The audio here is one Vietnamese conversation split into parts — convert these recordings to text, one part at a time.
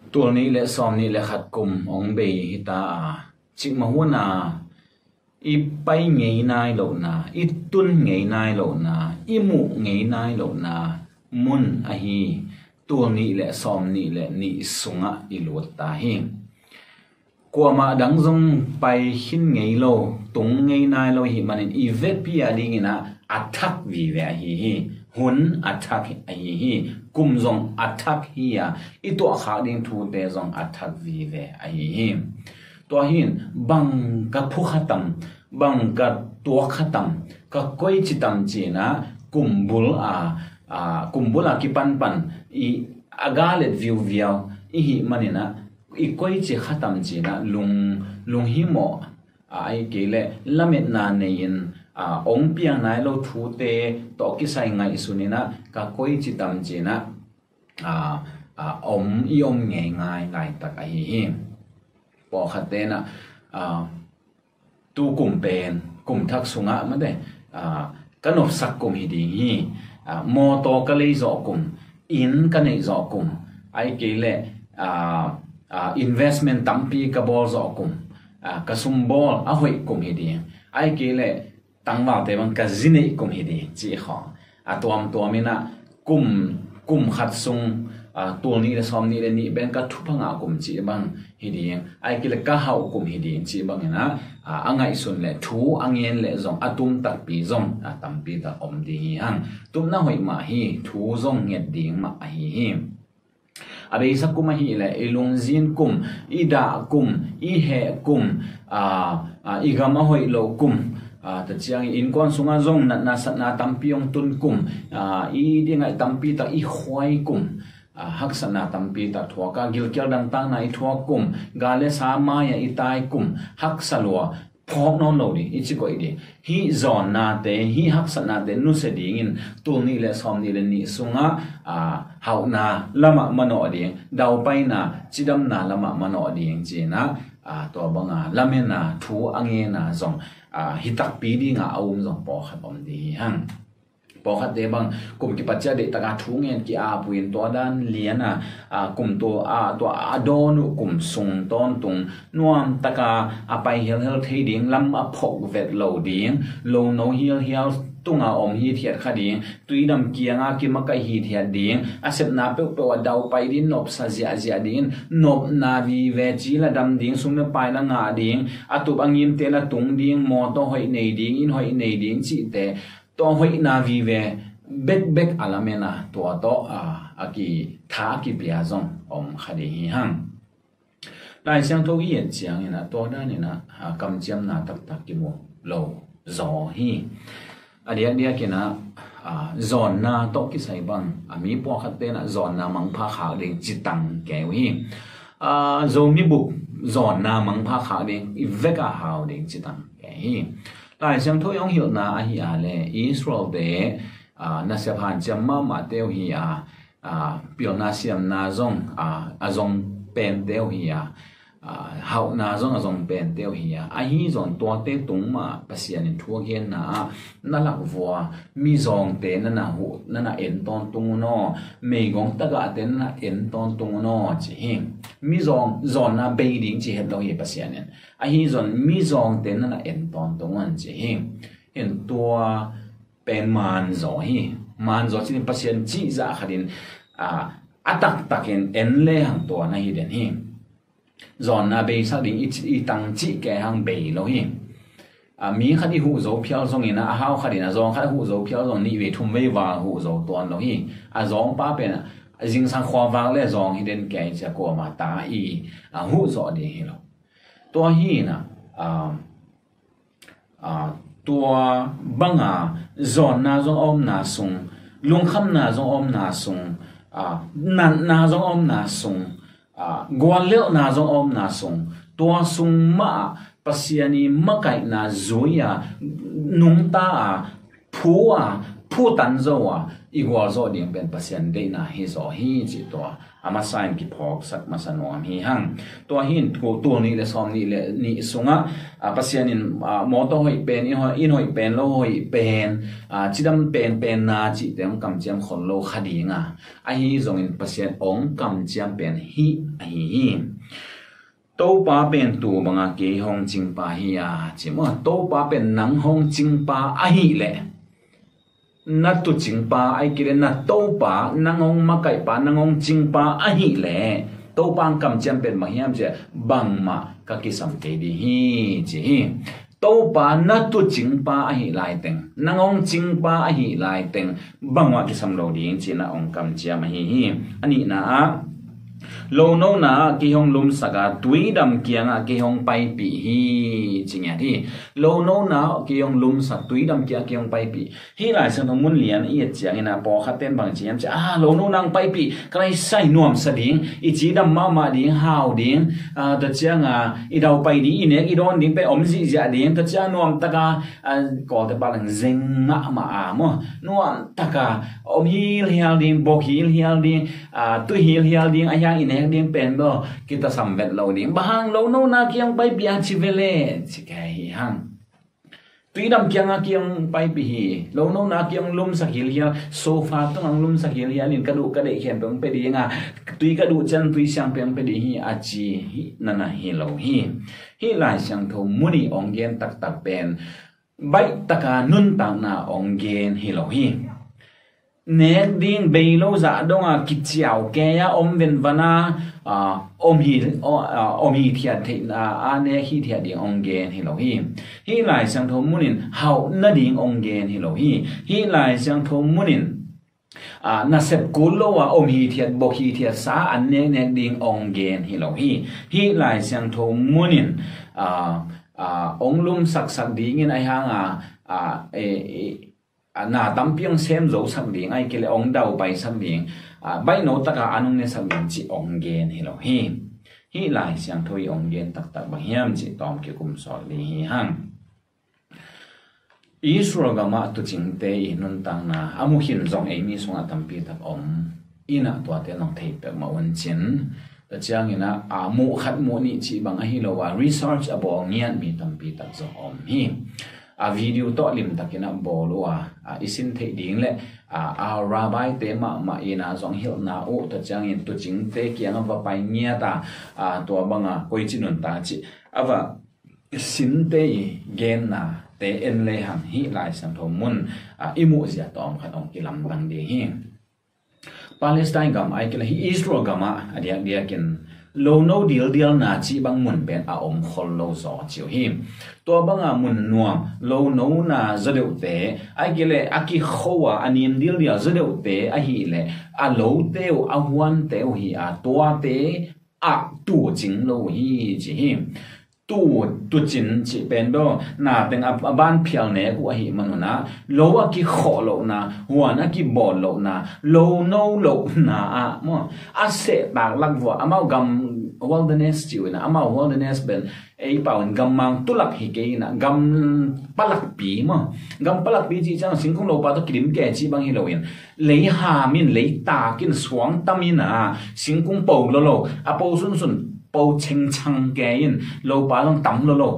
ตัวนี้และซ้อมนี้และขัดกุมองเบยฮิตาจิกมาหัวนาอีไปไงนายโลนาอีตุนไงนายโลนาอีหมูไงนายโลนามุนอะฮีตัวนี้และซ้อมนี้และนี่สุงะอีลวดตาหิงกว่ามาดังจงไปหินไงโลตรงไงนายโลหิมันอีเวทพิอาดิงินะอัทักวีเวฮีหุนอัทักฮีกุมจงอัทักฮีอีตัวขาดิ่งทูเตจงอัทักวีเวฮีตัวหินบังกับผู้ขัดบังกับตัวขัดกับก้อยจิตมจีนะกุมบุลกิปันอีอากาเลดวิวอีหิมันนะอีก้อยจิขัดจีนะลุงหิโมไอเกลเลละเม็ดนาเนียนองเปียงนายเราทูเตตอกิไซไงสุนีนะกับก้อยจิตมจีนะอมยมไงตักไอหิปอขัดเตนะตูกุมเป็นกุมทักสุงะมันได้กันอบสักกุมฮิดีฮีมอโตกะเลยจอกุมอินกันเอจอกุมไอเกเลinvestment ตัมปีกะบอลจอกุมกะซุมบอลอะหวยกุมฮิดีไอเกเลตังว่าเตบังกะจินเอกุมฮิดีจีขอตัวมินะกุมขัดซุงตัวนี้และซ้อมนี้และนี่เป็นกัทุพังอากุมจีบังฮิดีไอกิเลกะเฮากุมฮิดีจีบังนะอังไงสุนและทูอังเย็นและจงตุมตักปีจงตัมปีตักอมดีฮังตุมน่าหอยมาฮีทูจงเงียดดีมาฮีอาเบสักกุมฮีและอีลุงจินกุมอีดากุมอีเฮกุมอีกามาหอยโลกุมแต่เชียงอินกวนสุงาจงนาสัตนาตัมปีองตุนกุมอีดีไงตัมปีตักอีควายกุมฮักษณะตัมปีตัดทัวกากิลเกียดังตั้งในทัวกุมกาเลสามายอิตายกุมฮักษลัวพอกนอนโลดิอิจิโกอิดีฮีจอนนาเตฮีฮักษณะเตนุเสดิงินตัวนี้และซ้อมนี้และนี่สุงะเฮานาละมะมโนอดีดาวไปนาจิดัมนาละมะมโนอดีจีนะตัวบังละเมนาทูอังเงนาจงฮิตักปีดีงาเอาจงปอขับอมดีฮังปอขัดเดบังกลุ่มกิปัจจัยเดตกาทุงเงินกีปุยนตัวด้านเลียนกลุ่มตัวโดนุกลุ่มส่งต้นตุงนวมตะกาไปเฮียลเทดิ่งลำพกเวทโลดิ่งโลโนเฮียลตุงอมฮีเทียดขดิ่งตุยดำเกียงกิมกะฮีเทียดดิ่งอาเซบนาเปเปว่าดาวไปดินนบซาเจียดิ่งนบนาวีเวจีละดำดิ่งสุนไปละงาดิ่งตุบังยินเตละตุงดิ่งมอตหอยในดิ่งอินหอยในดิ่งจีเตตัวหอยนาวีเวเบกอาลาเมนาตัวโตอากีท้ากีเปียจงอมขดีฮิฮังลายเสียงทุกอย่างเสียงนะตัวด้านนี่นะกำเจียมนาตักกิโมโลจอฮีอันเดียกินะจอนนาโตกิไซบังมีพวกขัดเตนะจอนนามังพาขาเดงจิตังแกวฮีโจมีบุกจอนนามังพาขาเดงอีเวกาฮาวเดงจิตังแกฮีลายเสียงทุกอย่างหิวนาฮิอาเลอิสราเอลเดนาเสียผ่านจำมาเตียวฮีเปียวนาเสียมนาจงจงเป็นเตียวฮีเฮานาจงจงเป็นเตียวฮีฮีจงตัวเตตุงมาภาษาในทั่วเกณฑ์นั่นหลักวัวมีจงเตนั่นน่ะหูนั่นน่ะเอ็นตอนตุงโนไม่กงตะกะเตนั่นน่ะเอ็นตอนตุงโนจีฮิมีจงน่ะเบดิ้งจีเห็ดเราเห็นภาษาเนี่ยฮีจงมีจงเตนั่นน่ะเอ็นตอนตุงอันจีฮิเห็นตัวเป็นมันโจฮีมันโจที่เป็นภาษาจีจ่าขัดินตักเอ็นเล่หังตัวนั่นฮีเด่นฮีจอนนาเบสักดิ่งอีตังจีแกหังเบยโลฮีมีขัดหูโจเพียวจงอินะฮาวขัดินะจงขัดหูโจเพียวจงนี่เวทุมเววาหูโจตัวโลฮีจงป้าเป็นจิงสังควาวางเล่จงฮีเด่นแกจะกลัวมาตาหูโจดีฮีโลตัวฮีนะตัวบังจอนนาจงอมนาซุงลุงคำนาจงอมนาซุงนันนาจงอมนาซุงกวนเลี้ยวนาจงอมนาซุงตัวซุงมาปัสยานีมะไก่นาจุยนุ่งตาผู้ตันโจอีกว่าโจดิ่งเป็นปัสยันเดนาฮิโซฮิจิตัว ama sign ki phok sak masanom hi hang to hin ko to ni le som ni le ni sunga pasian in moto hoi pen in hoi pen lo hoi pen chidam pen na chi tem kam chiam khon lo khadi nga a hi zong in pasian ong kam chiam pen hi a hi to pa pen tu banga ke hong ching pa hi chi mo to pa pen nang hong ching pa a hi le na tu ching pa ai kile na to pa nangong makai pa nangong ching pa a hi le to pang kam chiam pen ma hiam che bang ma ka ki sam ke di hi chi hi to pa na tu ching pa a hi lai teng nangong ching pa a hi lai teng bang wa ki sam lo ding chi na ong kam chiam hi hi ani na a lo no na ki hong lum saka tui dam kianga ki hong pai pi hi chingya thi lo no na ki hong lum sa tui dam kia ki hong pai pi hi lai sang mun lian i chiang ina po khaten bang chiam cha lo no nang pai pi kai sai nuam sa ding i chi dam ma ding hao ding ta chiang i dau pai di ine i don ding pe om ji ja ding ta cha nuam taka ko te ba lang zeng nga ma mo nuam taka om hi hial ding bo hi hial ding tu hi hial ding ayang ine ding pen do kita samvet lo ding bahang lo no na kiang pai bia chi vele chi kai hang tui dam kiang kiang pai bi hi lo no na kiang lum sa hil hia sofa tong ang lum sa hil hia lin kadu ka de khem peng pe di nga tui kadu chan tui sang peng pe di hi a chi na na hi lo hi lai sang tho muni ong gen tak pen bai taka nun tang na ong gen hi lo hi nek ding beilo za donga kichiao ke ya om ven vana om hi thia the na ane hi thia ding ong gen hi lo hi lai sang tho munin hau na ding ong gen hi lo hi lai sang tho munin na sep kulo wa om hi thia bo hi thia sa an nek ding ong gen hi lo hi lai sang tho munin ong lum sak ding in ai hanga na tampiang sem zo sak ding ai kele ong dau bai sak ding bai no taka anung ne sak ding chi ong gen hi lo hi lai siang thoi ong gen tak ba hiam chi tom ke kum so li hi hang Israel gama tu ching te i nun tang na amu hin zong ei mi sunga tampi tak om ina to te nong thei pe ma wan chin ta chiang ina mu khat mu ni chi bang a hi lo wa research abo ngian mi tampi tak zo om hi video to lim takina bolwa isin the ding le rabbi te ma ina zong hil na o ta chang in tu ching te kiang va pai nia ta to banga koi chinun ta chi ava sin te gen na te en le ham hi lai sang tho mun imu zia tom khat ong kilam bang de hi Palestine gam ai kila hi Israel gama dia kin lo no deal na chi bang mun pen om khol lo zo chiu hi to banga mun nuam lo no na zadeu te ai gele aki khowa anim deal dia zadeu te a hi le a lo te a wan te hi a to te a tu jing lo hi chi hi tu chin chi pen do na teng a ban phial ne ku hi manuna lo a ki kho lo na wan a ki bol lo na lo no lo na a mo a se bak lak vo amau gam wilderness chiu na amau wilderness ben ei paun gam mang tulak hi ke na gam palak pi mo gam palak pi chi chang singkung lo pa to kirim ke chi bang hi lo in lei ha min lei ta kin swang tamina singkung po lo a po sun bao ching chang gain lo ba long tam lo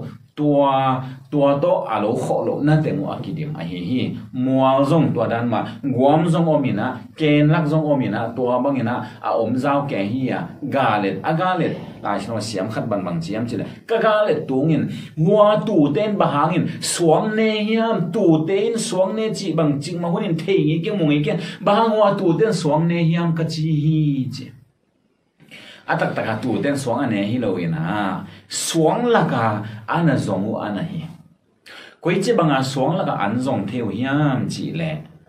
tua to alo kho lo na te mo akidim a hi mual zong tua dan ma guam zong omina ken lak zong omina tua bangina a om zau ke hi ya galet la shno siam khat bang chiam chile ka galet tungin hua tu ten bahangin swang ne hiam tu ten swang ne chi bang ching ma hunin thei ke mungi ke bahang hua tu ten swang ne hiam ka chi hi che atak taka tu ten swang ane hi lo ina swang laka ana zongu ana hi koi che banga swang laka an zong theo hiam chi le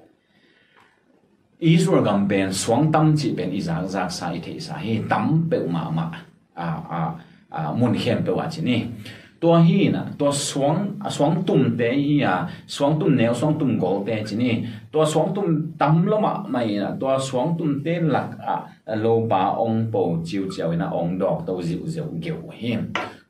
Israel gam ben swang tam chi ben izak sa i the sa hi tam pe ma mun hem pe wa chi ni to hi na to swang tum te hi swang tum ne swang tum go te chi ni to swang tum tam lo ma mai na to swang tum te lak lo ba ong po chiu chiu na ong dok to ziu geu hi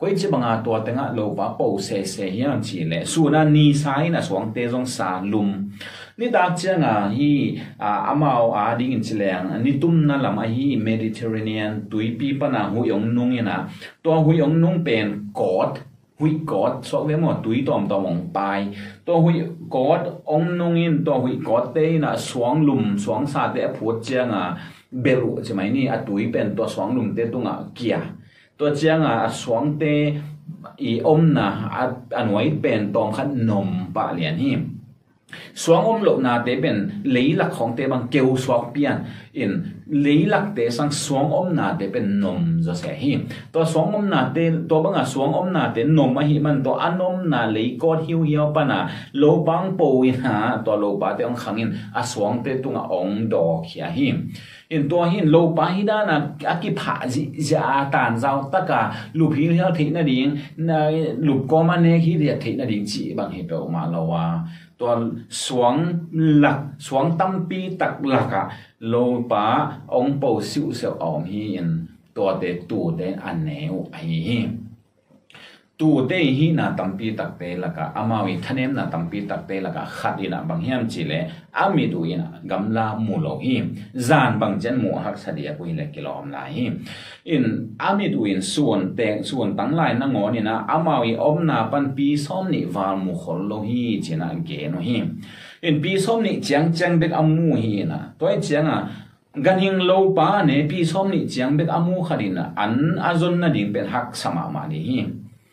quay chỉ bằng tua tiếng lâu và bầu xe hiang chỉ lệ su na ni sai na xuống tê trong sa lum ni đặc chẳng hi amao đi in chỉ lệ ni tum na làm hi Mediterranean tui pi pa na hu yong nung na tua hu yong nung pen hui cốt so với một túi tòm mong bài tôi hui cốt ông nung in tôi hui cốt đây là xuống lùm xuống sa để phốt chăng belu chỉ mấy ni túi bên tôi xuống lùm để tung kia tôi chăng xuống để ý na nói bên tòm khát nôm bả liền hi xuống lộ na để bên lấy lạcของđể bằng kêu xuống biển in lấy lạc để sang xuống na để bên nôm rồi sẽ hi to xuống na để to bằng xuống na để nôm mà hi man to ăn na lấy cốt hiu pa na lô bang po in ha to lô ba để ông khang in xuống để tung ông đỏ kia hi in to hin lô ba hi da na aki pha ji ja tan giao tất cả lục hi hiao thị na ding na lục có mà ne hi để thị na ding chỉ bằng hi pe ma lawa toàn xuống lạc xuống tâm pi tắc lạc lâu ba ông bầu siêu siêu ông hiền tua để tu để anh nêu ấy tu để hi na tâm pi tắc để lạc amawi thanem na tâm pi tắc để lạc khát đi na bằng hiam chỉ lệ ami tu ina gamla mulo hi zan bằng chân mu hak sadia pui le kilom lai hi in ami tu in suon tang lai na ngoni na amawi omna pan pi som ni wal mu khol lo hi china ge no hi in pi som ni chang bek amu hi na toy chang gan hing lo pa ne pi som ni chang bek amu khadina an azon na ding pen hak sama ma ni hi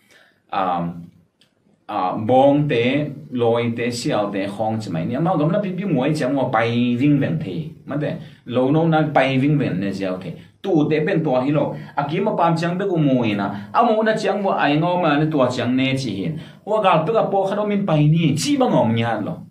bong te loi te xiao te hong chỉ mấy niệm mà gấm là bị muối chẳng mà bay vinh vẹn thì mà thế lâu nâu na bay vinh vẹn này xiao thì tu te bên tua hi lo aki mà pam chẳng biết có muối na amu na chẳng mà ai ngom mà tua chẳng ne chỉ hin wa gal pe ka po khado min bay ni chi bang ngom nya lo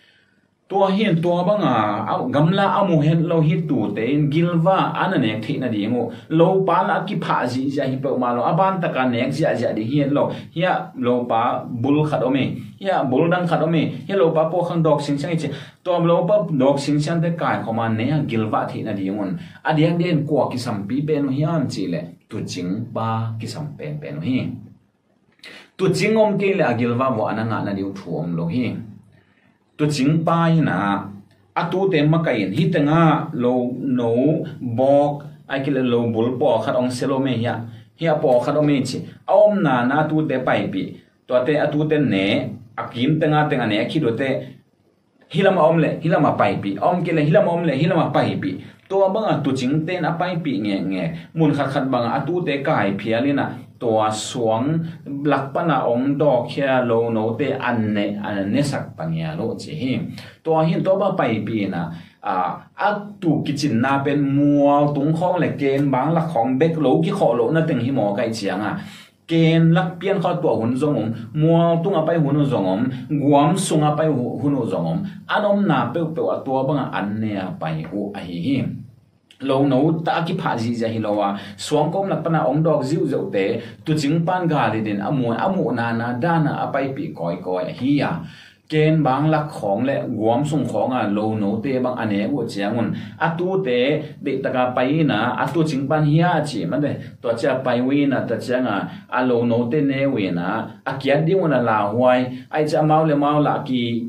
tua hiền tua bang gấm là amu hen lo hi tu te gilwa anh này thi na đi ngô lâu pa là ki pha gì ja hi pe ma lo aban ta ka nek ja đi hiền lo hiya lâu pa bul khado me hiya bul dang khado me hiya lâu pa po khang dok sing chang chi tua lâu pa dok sing chang te kai khoma ne gilwa thi na đi ngon adiang den ko ki sam pi pe no hiam chi le tu ching pa ki sam pen no hi tu ching om ke le gilwa bo ananga na diu thuom lo hi tu ching pa na atu te makain hitanga lo no bok ai kile lo bul po khat ong selo me hiya po khat ong me chi om na tu te pai pi to te atu te ne akim tenga ne khi do te hilama om le hilama pai pi om kile hilama om le hilama pai pi to banga tu ching te na pai pi nge mun khat banga atu te kai phialinaตัวสวงหลักปนาองดอกแค่โลโนเตอันเนสักปัญญาโลจีหิมตัวหินตัวบ้าไปปีนะตุกิจินนาเป็นมัวตุงข้องเลยเกณฑ์บางหลักของเบกโลกี่ข้อโลนั่นตึงหิมอไก่เฉียงเกณฑ์หลักเปลี่ยนข้อตัวหุ่นทรงมัวตุงไปหุ่นทรงกวมสุงไปหุ่นทรงอันอมนาเปลวตัวบางอันเนี่ยไปอุไอหิมlâu nấu ta ki pha gì hi lowa suang kom lak pana ong dog ziu zeu te tu ching pan ga le din amu na dana apai pi koi hi ya ken bang lak khong le guam sung khong lâu nấu te bang ane wo chiangun atu te de taka pai na atu ching pan hiya chi ma de to cha pai wi na ta changa lâu nấu te ne we na akian di wona la huai ai cha mau la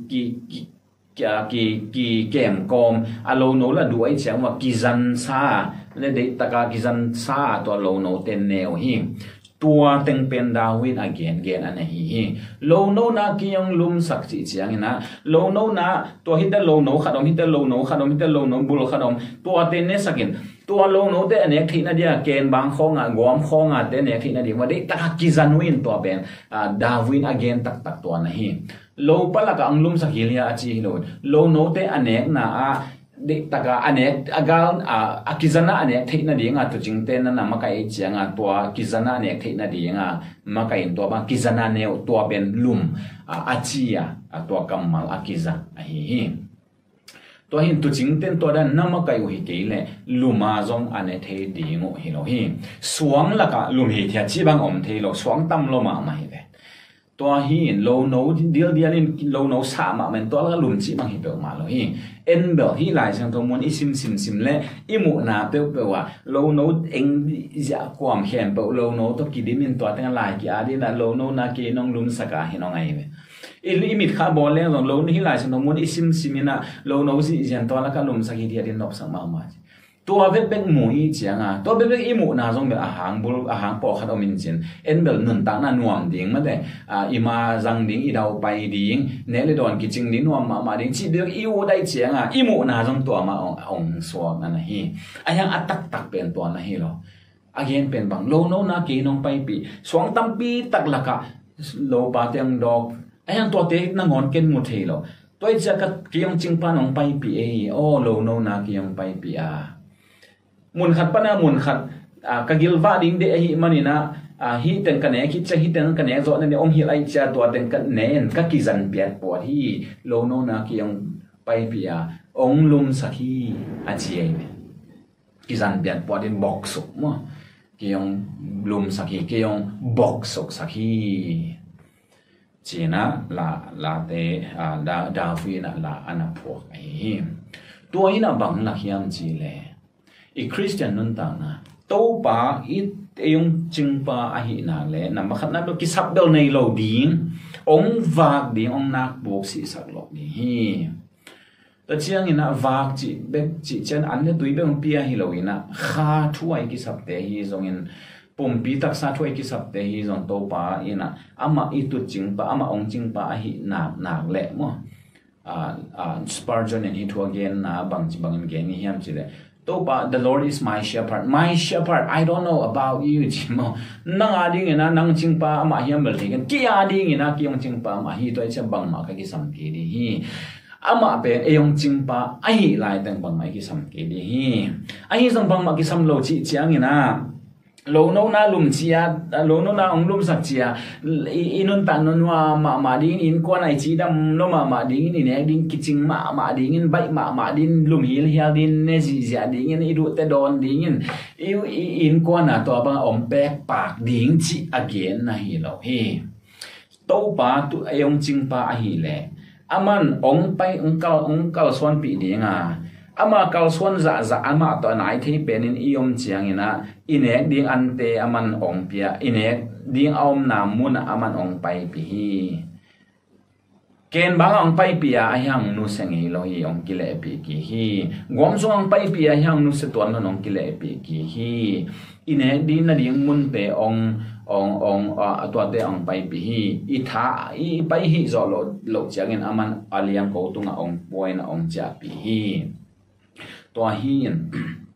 ki kem kom lâu nấu là đuổi chẳng mà ki dân xa nên để ta ka ki dân xa to lâu nấu tên neo hi tua teng pen dawin again anh hi lâu nấu na ki yung lum sak chi chiang na lâu nấu na to hita lâu nấu khadom hita lâu nấu bul khadom tua tên ne sakin tua lâu nấu te anek thi na dia ken bang khong gom khong te ne thi na di wa de ta ki zan win to ben dawin again tak to na hi lâu pala ka ang lum sa hilia chi lo lâu nấu te anek na de taka anek agal akizana anek theina dinga tu jingte na makai chianga to kizana anek theina dinga makai to ba kizana ne to ben lum achia to kamal akiza hi to hin tu jingten to dan namakai hi keile luma zong ane the dingo hi lo hi suang laka lum hi thia chi bang om the lo suang tam lo ma hi ve tua hi lo no deal in lo no sa ma men tua la lum chi mang hi pe ma lo hi en bel hi lai sang to mon isim sim le imu na pe wa lo no eng ja kwam hen pe lo no to ki dimin tua tang lai ki adi na lo no na ki nong lum saka hi nong ai imit kha bol le lo hi lai sang to mon isim simina lo no si jan to la ka lum saki dia din nop sang ma ma tua vek bek mui chianga tua bek imu na jong be a hang po khat omin chin en bel nun ta na nuam ding ma de ima jang ding idau pai ding ne le don ki ching ni nuam ma ding chi bek iu dai chianga imu na jong tua ma ong so na hi ayang atak tak pen tua na hi lo again pen bang lo no na ki nong pai pi swang tam pi tak laka lo pa tiang dog ayang tua te na ngon ken mu thei lo toi cha ka ki yong ching pa nong pai pi e o lo no na ki yong pai pi mun khat pana mun khat ka gilwa ding de hi manina hi ten kan ne ki cha hi ten kan ne zo ne om hi lai cha to ten kan ne ka ki zan piat po hi lo no na ki yong pai pi ong lum sakhi a chi me ki zan piat po din box sok mo ki yong lum sakhi ki yong box sok sakhi china la te da fi na la ana pho ai to ina bang la hiam chi le i Christian nun ta na to pa it yung ching pa ahi na le na makhat na ki sap bel nei lo ding ong vak ding ong nak bok si sak lo ni hi ta chiang ina vak chi bek chi chen an le tui be ong pia hi lo ina kha thuai ki sap te hi zong in pum pi tak sa thuai ki sap te hi zong to pa ina ama itu ching pa ama ong ching pa ahi nak le mo Spurgeon and he to again na bang gen ni hiam chi le Topa, the Lord is my shepherd. My shepherd, I don't know about you, Jimo. Nang ading ina nang chingpa ma hiam bel thigan. Ki ading ina ki yong chingpa ma hi to cha bang ma ka ki sam ki di hi. Ama pe e yong chingpa ai lai tang bang ma ki sam ki di hi. Ai sang bang ma ki sam lo chi chiang ina. Lo no na lum chia lo no na ong lum sak chia inun tan non wa ma ding in kwa nai chi dam no ma ding ni ne ding kiching ma ding in bai ma din lum hil hia din ne ji ja ding in idu te don ding in kwa na to bang om pek pak ding chi again na hi lo hi to pa tu ayong ching pa a hi le aman ong pai ong kal swan pi ding ama kal swan za ama to nai thei penin iom chiang ina inek ding ante aman ong pia inek ding om nam mun aman ong pai pi hi ken bang ong pai pia ayang nu sengi lo hi ong kile pi ki hi gom so ong pai pia ayang nu se ton non ong kile pi ki hi inek din na ding mun pe ong to te ong pai pi hi i tha i pai hi zo lo chiang in aman aliang ko tunga ong point ong cha pi hi to hin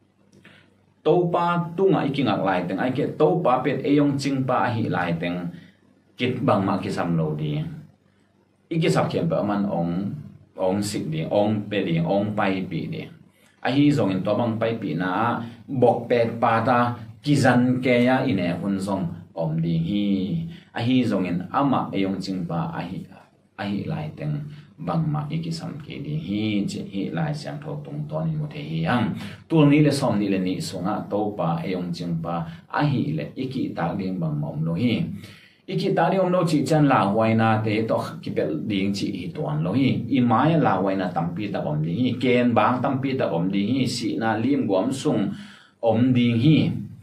to pa tunga ikingak lai teng ai ke to pa pet eyong ching pa hi lai teng kit bang ma ki sam lo di iki sak khem pa man ong sik di ong pe di ong pai pi di a hi zong in to bang pai pi na bok pet pa ta ki zan ke ya ine hun zong om di hi a hi zong in ama eyong ching pa a hi lai teng bang ma iki sam ke di hi che hi lai siang tho tung ton ni mo the hi yang tu ni le som ni le ni sunga to pa eyong ching pa a hi le iki ta ding bang mom lo hi iki ta ding om lo chi chan la wai na te to ki pel ding chi hi ton lo hi i mai la wai na tam pi ta om di hi ken bang tam pi ta om di hi si na lim gwam sung om di hi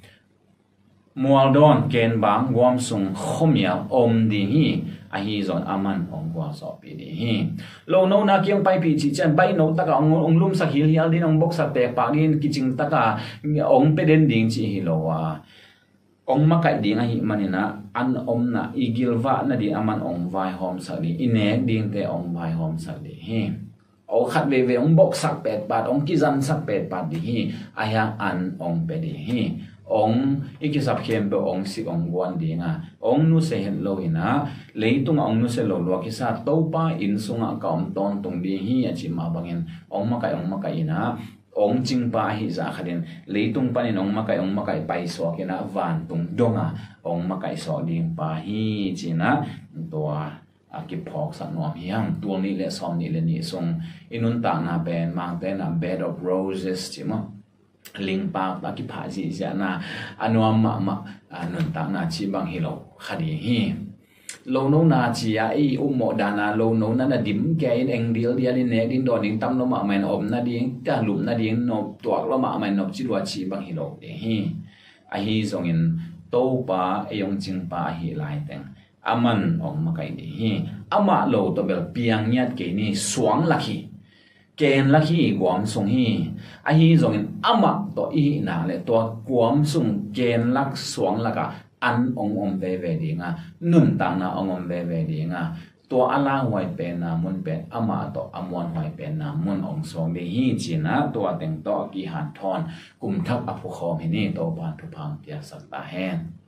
mual don ken bang gwam sung khomya om di hi a hi zon aman ong kwa so pi di hi lo no na kyang pai pi chi chan bai no ta ka ong lum sa hil hial din ong bok sa te pa din kiching ta ka ong pe den ding chi hi lo wa ong ma kai ding a hi manina an om na igil va na di aman ong vai hom sa di ine ding te ong vai hom sa di hi o khat ve ong bok sak pet pat ong ki zan sak pet pat di hi a yang an ong pe di hi ong ikisap khem be ong sik ong wan dinga ong nu se hen lo ina leitung ong nu se lo lo kisa topa in sunga kaum ton tung di hi achi ma bangin ong ma kai ina ong ching pa hi za khaden leitung panin ong ma kai pai so kina van tung donga ong ma kai so ding pa hi china to ki phok sa nom hiang tu ni le som ni le ni song inun ta na ben mang te na bed of roses chima ling pa ta ki pha ji ja na anuam ma anun ta na chi bang hi lo khadi hi lo no na chia ai mo dana lo no na dim ke in eng deal dia ni ne din don ing tam no ma men om na ding ta lum na ding no tuak lo ma men no chi wa chi bang hi lo hi a hi zong in to pa yong ching pa hi lai teng aman ong ma kai ni hi ama lo to bel piang nyat ke ni suang lakhi ken lakhi gwam sung hi a hi zong in ama to i na le to gwam sung ken lak suang laka an ong ve ve dinga nun tang na ong ve ve dinga to ala hoi pe na mun pe ama to amon hoi pe na mun ong song de hi china to ateng to ki han thon kum thap a phu khom hi ni to ban thu phang pia sak ta hen